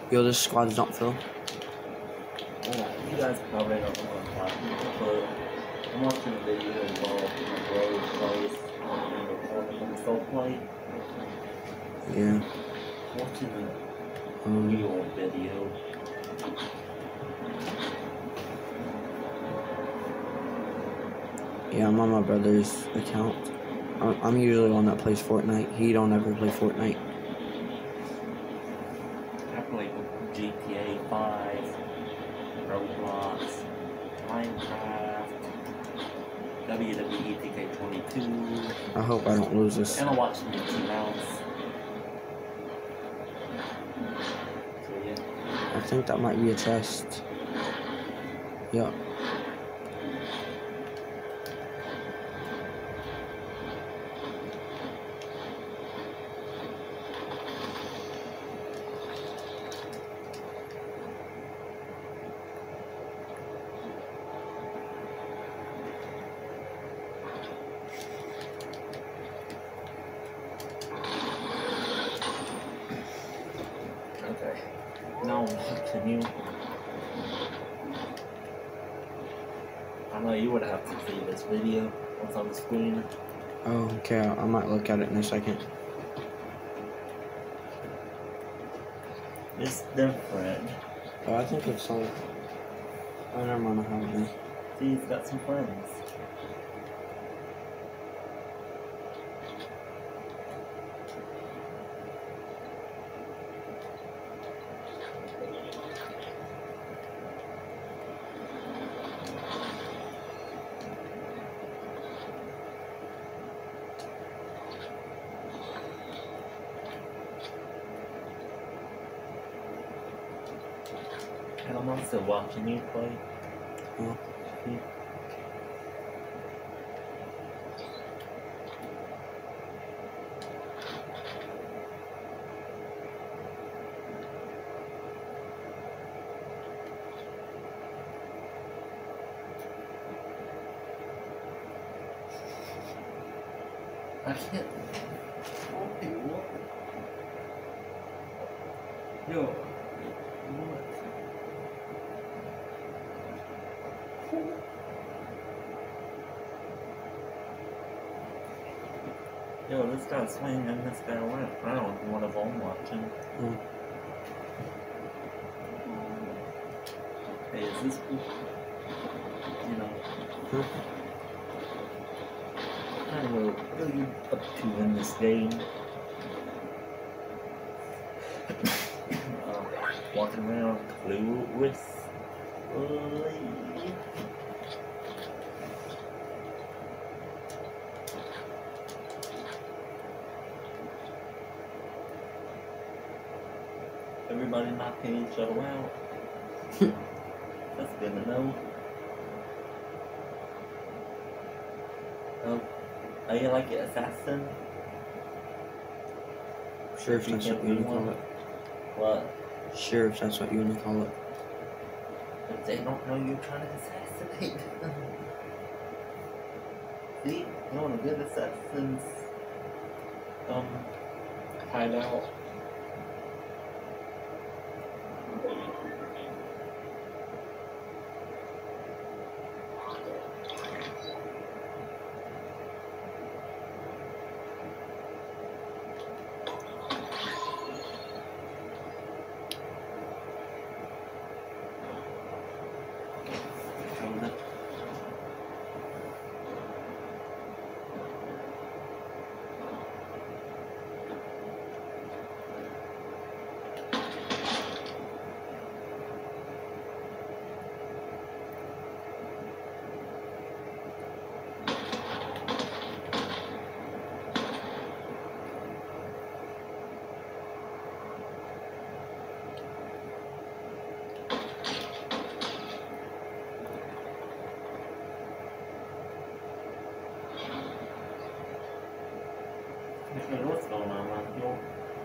Yo, this squad's not Phil. Oh, you guys probably don't know what I'm talking about, but I'm watching a video of my bro plays and recording himself play. Yeah. Watching a real video. Yeah, I'm on my brother's account. I'm usually the one that plays Fortnite. He don't ever play Fortnite. I play GTA 5, Roblox, Minecraft, WWE 2K22. I hope I don't lose this. And I watch Mickey Mouse. So yeah. I think that might be a chest. Yep. Okay. Now I'm watching you. I know you would have to see this video once on the screen. Oh, okay. I might look at it in a second. It's different. Oh, I think it's all. Oh, never mind. I have it. See, he's got some friends. And I'm also watching you play. Oh. I can't. Yo. What? Yo, this guy's swinging and this guy went around. One of them watching. Oh. Hey, is this cool? You know. I don't know. What are you up to in this game? Walking around clueless. Everybody knocking each other out. That's good to know. Oh, are you like an assassin? Sure, if that's what you want to call it. What? Sure, if that's what you want to call it. But they don't know you're trying to assassinate them. See? You know, a good assassin's hideout. What's going on around here?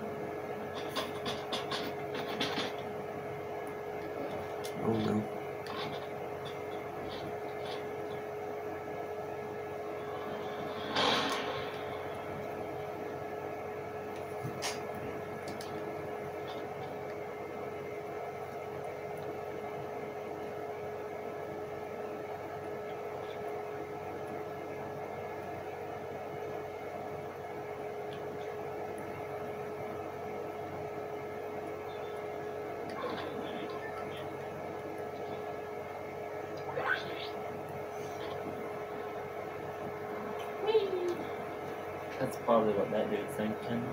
Oh no. That's probably what that dude's thinking.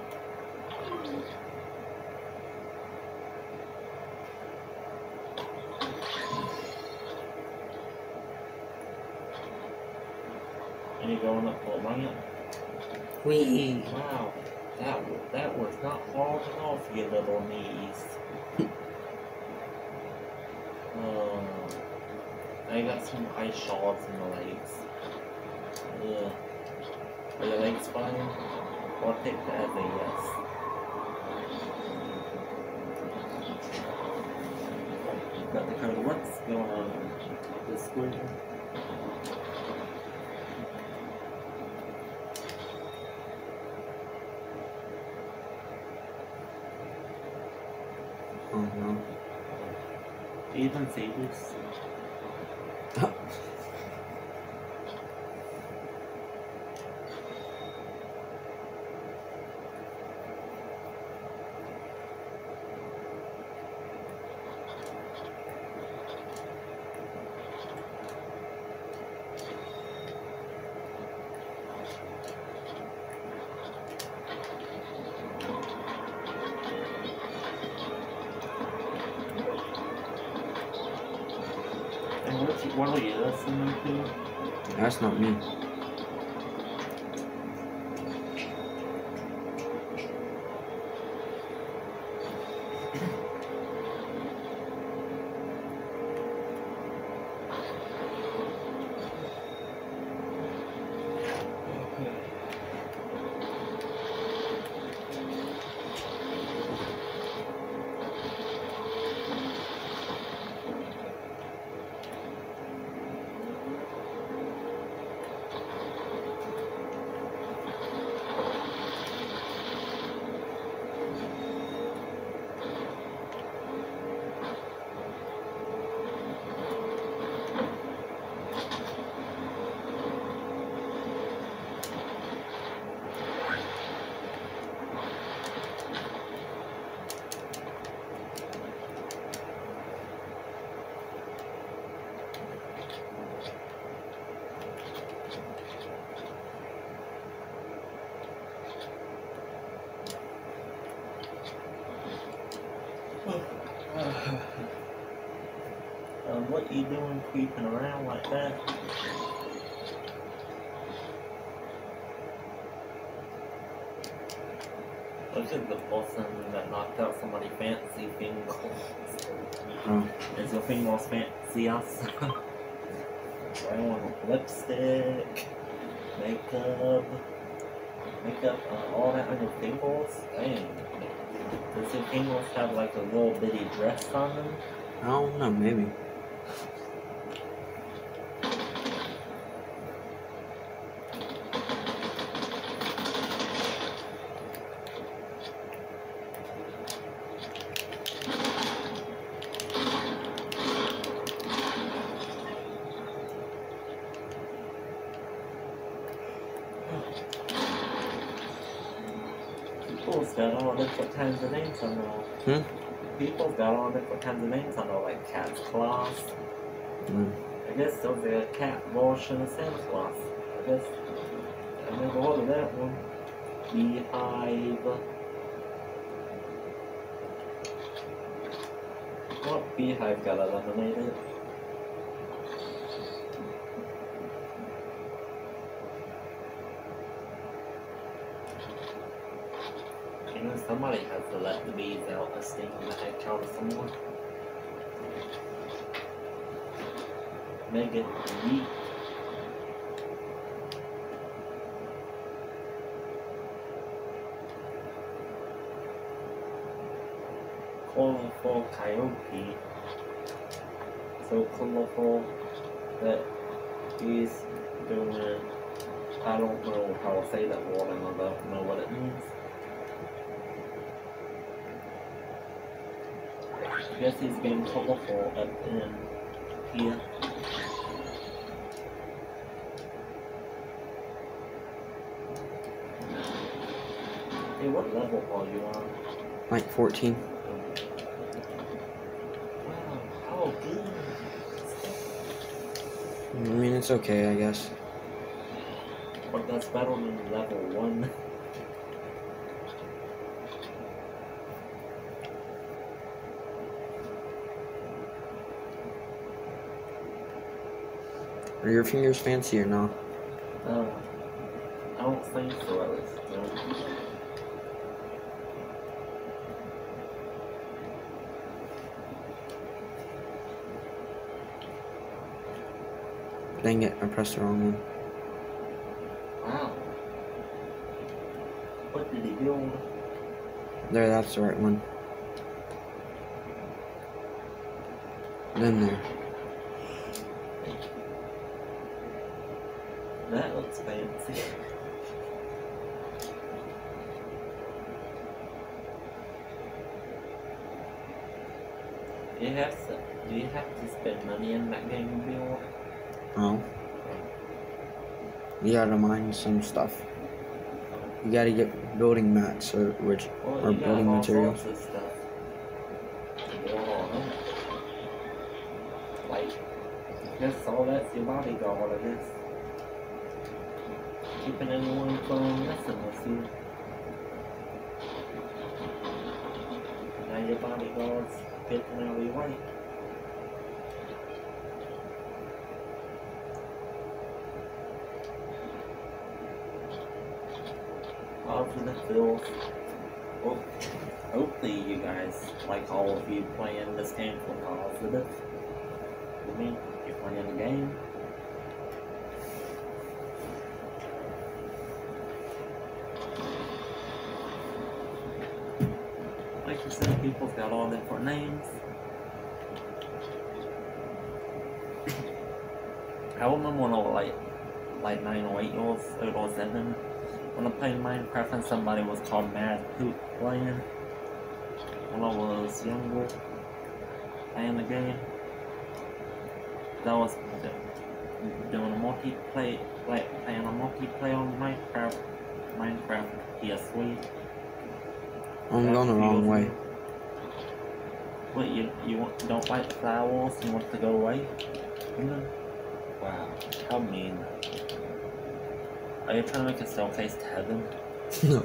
And you're going up for ramp. Wee. Wow, that was not hard enough, you little knees. I got some ice shards in the legs. Are your legs fine? I'll take that as a yes. Got the code. What's going on with the screen? Oh no. Do you even see this? What are you listening to? That's not me. What you doing creeping around like that? Look at the person that knocked out somebody fancy fingers. Oh. Is your fingers fancy us? Wearing lipstick, makeup, all that on your fingers? Dang. Does your fingers have like a little bitty dress on them? I don't know, maybe. People's got all different kinds of names on there. People's got all different kinds of names on there, like Cat's Claus. I guess those are a cat, Walsh, and a Santa Claus. I guess I never heard of that one. Beehive. What Beehive got eliminated? You know, somebody has to let the bees out and sting the heck out of someone. Make it weak. Colorful coyote. So colorful that he's doing, I don't know how to say that word and I don't know what it means. I guess he's being colorful up in here. Hey, what level are you on? Like 14. Wow, how good. I mean, it's okay, I guess. But that's better than level 1. Are your fingers fancy or no? I don't think so, at least. No. Dang it, I pressed the wrong one. Wow. What did he build? There, that's the right one. Then there. That looks fancy. Do you have to spend money in that game to build? Oh. You gotta mine some stuff. You gotta get building mats or building materials. Sorts of stuff to build on it. Like, I guess all that's your bodyguard, I guess. Keeping anyone from messing with you. Now your bodyguard's getting out of your way. Positive feels. Well, hopefully you guys, like all of you playing this game for positive. I mean, you're playing the game. Like you said, people's got all different names. I remember when I was like 9 or 8 years old or 7, when I played Minecraft and somebody was called Mad Poop playing. When I was younger, playing the game. That was doing a multiplayer, like playing a multiplayer on Minecraft PS3. I'm going the wrong way. What, you don't like the flowers? You want to go away? Wow, how mean. Are you trying to make a staircase to heaven? No.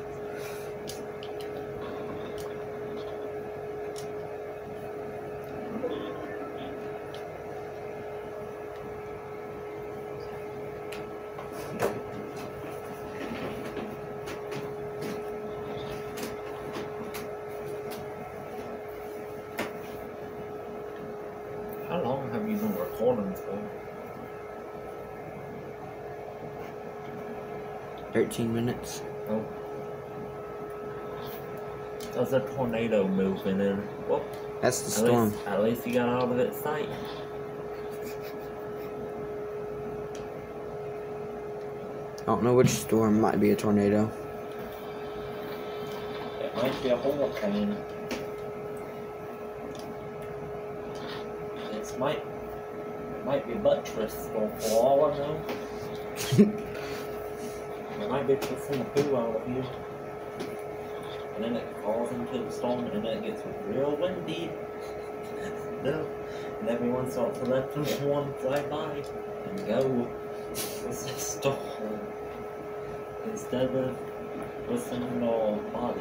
How long have you been recording for? 13 minutes. Oh. There's a tornado moving in. Whoop. That's the storm. At least you got out of its sight. I don't know which storm. Might be a tornado. It might be a hurricane. It might be buttress for all I know. It might be pissing the poo out of you. And then it falls into the storm and then it gets real windy. No. And everyone starts to let one fly by and go. It's a storm. Instead of listening to our body.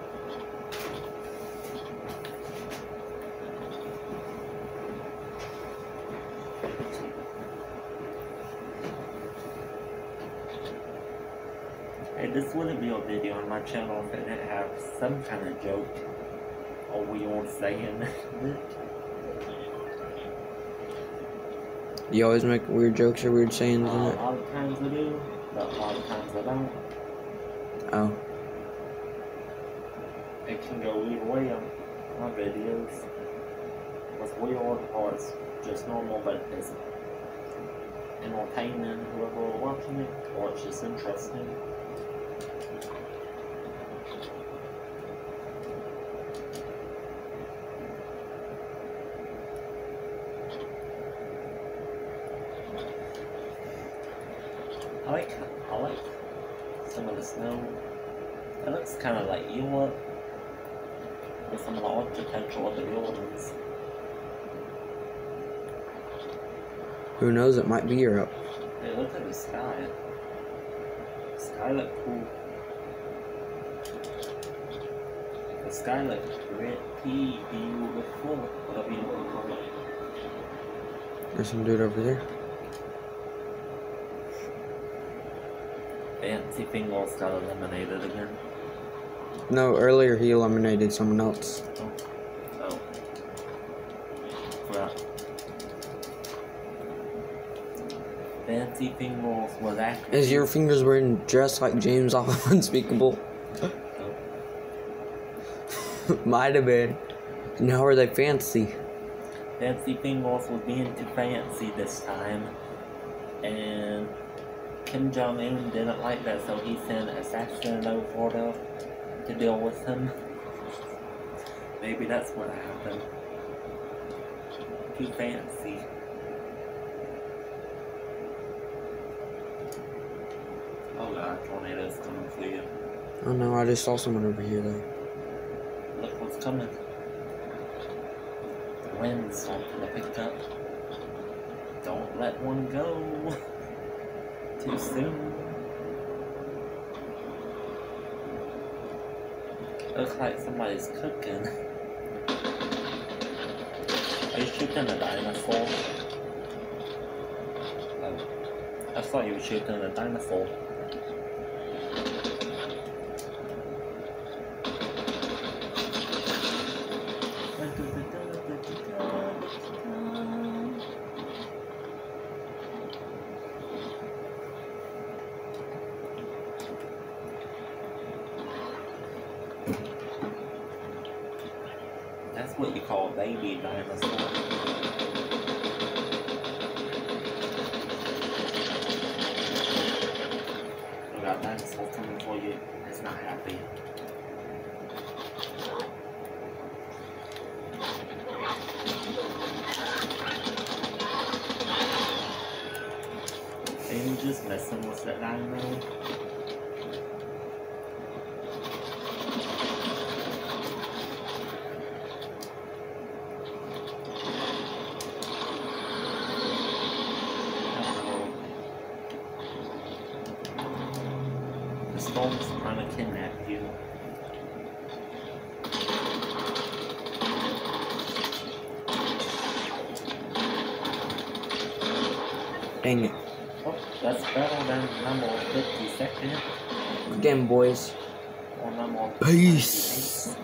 Hey, this wouldn't be a video on my channel if it didn't have some kind of joke or weird saying. You always make weird jokes or weird sayings in it? A lot of times I do, but a lot of times I don't. Oh. It can go either way on my videos. It's weird or it's just normal, but it's entertaining whoever watching it, or it's just interesting. I like some of the snow. It looks kind of like Europe with some of the architecture of the buildings. Who knows? It might be Europe. Hey, look at the sky. sky looked cool. The sky looked pretty beautiful. Whatever you want to call it. There's some dude over there. Fancy Fingers got eliminated again. No, earlier he eliminated someone else. Oh. Forgot. Fancy Fingers was actually... Is your fingers wearing dressed like James off of Unspeakable? Oh. Might have been. Now are they fancy? Fancy Fingers was being too fancy this time. And Kim Jong-un didn't like that, so he sent Assassin over to deal with him. Maybe that's what happened. Too fancy. Oh god, tornado's coming for you. Oh no, I just saw someone over here though. Look what's coming. The wind's starting to pick up. Don't let one go too soon. Looks like somebody's cooking. Are you shooting a dinosaur? Oh, I thought you were shooting a dinosaur. That's what you call a baby dinosaur. We got a dinosaur coming for you. It's not happy. Are you just messing with that dino? The storm's trying to kidnap you. Dang it. Oh, that's better than number 52nd. Again, boys. Or number Peace.